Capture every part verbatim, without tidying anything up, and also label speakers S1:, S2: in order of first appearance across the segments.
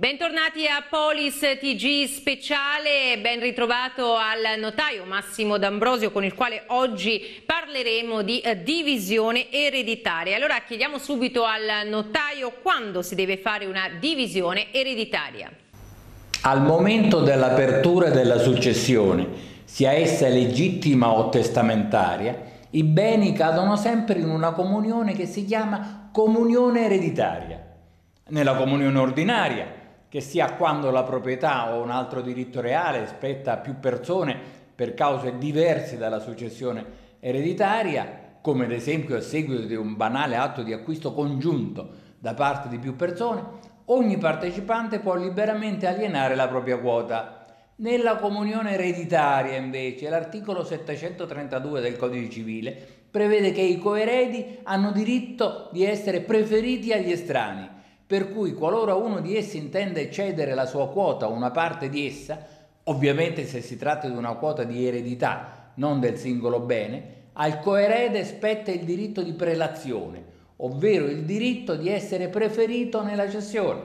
S1: Bentornati a Polis T G speciale, ben ritrovato al notaio Massimo D'Ambrosio, con il quale oggi parleremo di eh, divisione ereditaria. Allora chiediamo subito al notaio quando si deve fare una divisione ereditaria.
S2: Al momento dell'apertura della successione, sia essa legittima o testamentaria, i beni cadono sempre in una comunione che si chiama comunione ereditaria. Nella comunione ordinaria, che sia quando la proprietà o un altro diritto reale spetta a più persone per cause diverse dalla successione ereditaria, come ad esempio a seguito di un banale atto di acquisto congiunto da parte di più persone, ogni partecipante può liberamente alienare la propria quota. Nella comunione ereditaria, invece, l'articolo settecentotrentadue del Codice Civile prevede che i coeredi hanno diritto di essere preferiti agli estranei, per cui qualora uno di essi intende cedere la sua quota o una parte di essa, ovviamente se si tratta di una quota di eredità, non del singolo bene, al coerede spetta il diritto di prelazione, ovvero il diritto di essere preferito nella cessione.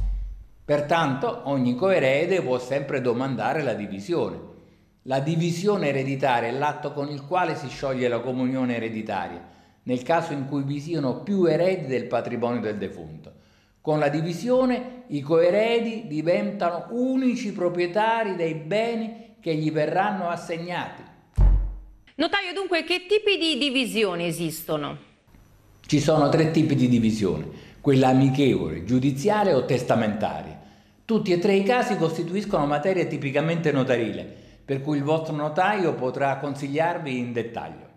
S2: Pertanto ogni coerede può sempre domandare la divisione. La divisione ereditaria è l'atto con il quale si scioglie la comunione ereditaria, nel caso in cui vi siano più eredi del patrimonio del defunto. Con la divisione i coeredi diventano unici proprietari dei beni che gli verranno assegnati.
S1: Notaio, dunque, che tipi di divisioni esistono?
S2: Ci sono tre tipi di divisione: quella amichevole, giudiziale o testamentaria. Tutti e tre i casi costituiscono materia tipicamente notarile, per cui il vostro notaio potrà consigliarvi in dettaglio.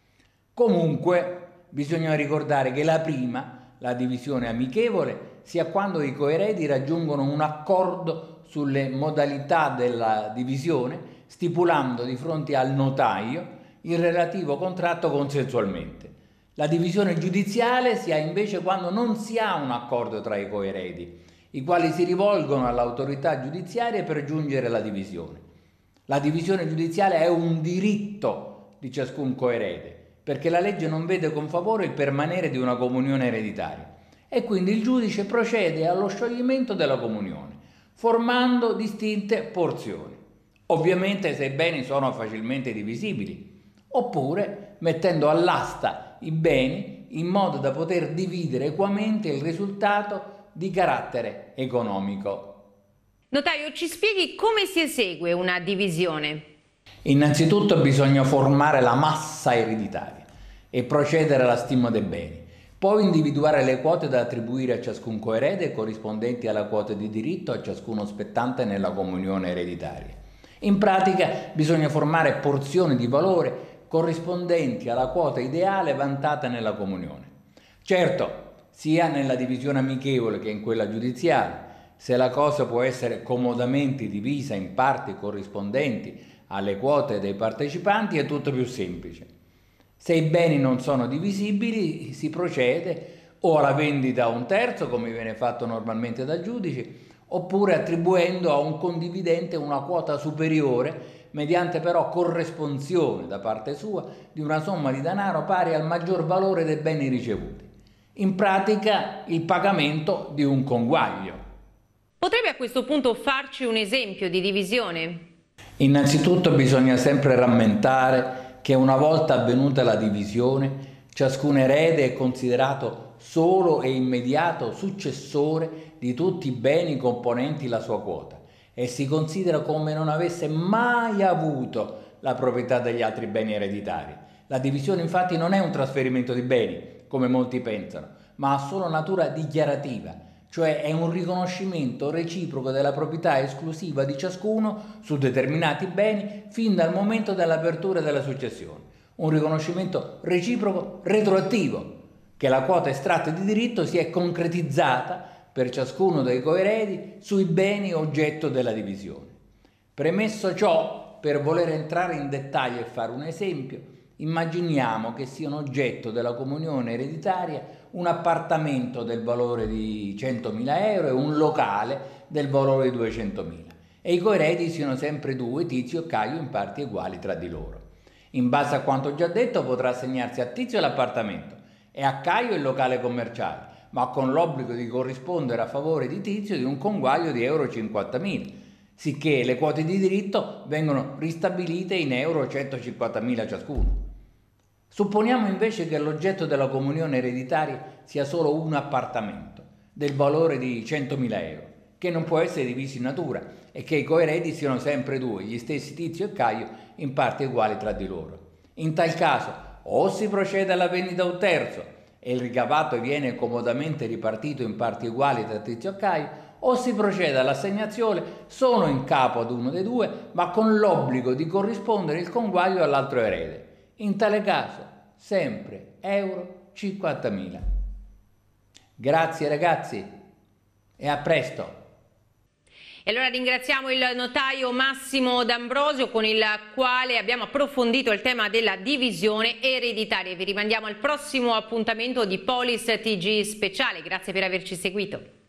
S2: Comunque, bisogna ricordare che la prima, la divisione amichevole, sia quando i coeredi raggiungono un accordo sulle modalità della divisione, stipulando di fronte al notaio il relativo contratto consensualmente. La divisione giudiziale si ha invece quando non si ha un accordo tra i coeredi, i quali si rivolgono all'autorità giudiziaria per giungere alla divisione. La divisione giudiziale è un diritto di ciascun coerede, perché la legge non vede con favore il permanere di una comunione ereditaria e quindi il giudice procede allo scioglimento della comunione, formando distinte porzioni, ovviamente se i beni sono facilmente divisibili, oppure mettendo all'asta i beni in modo da poter dividere equamente il risultato di carattere economico.
S1: Notaio, ci spieghi come si esegue una divisione?
S2: Innanzitutto bisogna formare la massa ereditaria e procedere alla stima dei beni. Poi individuare le quote da attribuire a ciascun coerede corrispondenti alla quota di diritto a ciascuno spettante nella comunione ereditaria. In pratica bisogna formare porzioni di valore corrispondenti alla quota ideale vantata nella comunione. Certo, sia nella divisione amichevole che in quella giudiziale, se la cosa può essere comodamente divisa in parti corrispondenti alle quote dei partecipanti, è tutto più semplice. Se i beni non sono divisibili, si procede o alla vendita a un terzo, come viene fatto normalmente dal giudice, oppure attribuendo a un condividente una quota superiore, mediante però corresponsione da parte sua di una somma di denaro pari al maggior valore dei beni ricevuti. In pratica, il pagamento di un conguaglio.
S1: Potrebbe a questo punto farci un esempio di divisione?
S2: Innanzitutto bisogna sempre rammentare che una volta avvenuta la divisione, ciascun erede è considerato solo e immediato successore di tutti i beni componenti la sua quota e si considera come non avesse mai avuto la proprietà degli altri beni ereditari. La divisione infatti non è un trasferimento di beni, come molti pensano, ma ha solo natura dichiarativa, cioè è un riconoscimento reciproco della proprietà esclusiva di ciascuno su determinati beni fin dal momento dell'apertura della successione. Un riconoscimento reciproco retroattivo, che la quota estratta di diritto si è concretizzata per ciascuno dei coeredi sui beni oggetto della divisione. Premesso ciò, per voler entrare in dettaglio e fare un esempio, immaginiamo che siano oggetto della comunione ereditaria un appartamento del valore di centomila euro e un locale del valore di duecentomila e i coeredi siano sempre due, Tizio e Caio, in parti uguali tra di loro. In base a quanto già detto potrà assegnarsi a Tizio l'appartamento e a Caio il locale commerciale, ma con l'obbligo di corrispondere a favore di Tizio di un conguaglio di euro cinquantamila, sicché le quote di diritto vengono ristabilite in euro centocinquantamila ciascuno. Supponiamo invece che l'oggetto della comunione ereditaria sia solo un appartamento del valore di centomila euro, che non può essere diviso in natura e che i coeredi siano sempre due, gli stessi Tizio e Caio, in parti uguali tra di loro. In tal caso o si procede alla vendita a un terzo e il ricavato viene comodamente ripartito in parti uguali tra Tizio e Caio, o si procede all'assegnazione solo in capo ad uno dei due, ma con l'obbligo di corrispondere il conguaglio all'altro erede. In tale caso sempre euro cinquantamila. Grazie ragazzi e a presto.
S1: E allora ringraziamo il notaio Massimo D'Ambrosio, con il quale abbiamo approfondito il tema della divisione ereditaria. Vi rimandiamo al prossimo appuntamento di Polis T G Speciale. Grazie per averci seguito.